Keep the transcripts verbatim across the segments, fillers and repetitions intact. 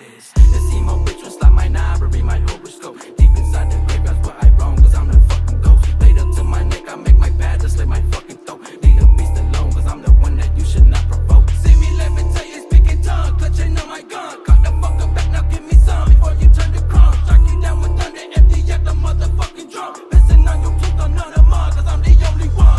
this. This emo bitch was like my library, my horoscope. Deep inside the graveyards where I roam, cause I'm the fucking ghost. Laid up to my neck, I make my pad to slit my fucking throat. Leave the beast alone, cause I'm the one that you should not provoke. See me levitate, speaking tongue, clutching on my gun. Cock the fuck up back, now give me some before you turn to crumb. Strike you down with thunder, empty at the motherfucking drum. Pissing on your tooth on none of mine, cause I'm the only one.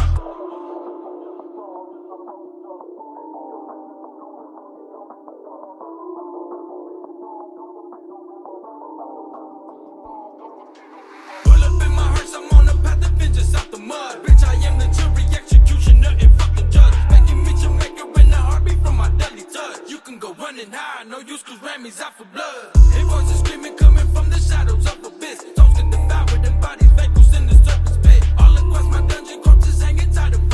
Pull up in my hearse, I'm on a path of vengeance out the mud. Bitch, I am the jury executioner and fuck the judge. Making me Jamaica in the heartbeat from my deadly touch. You can go running high, no use cause Rammy's out for blood. Hey, voices screaming coming from the shadows of abyss. Toes get devoured and bodies vacuous in the serpent's pit. All across my dungeon, corpses hanging tied up.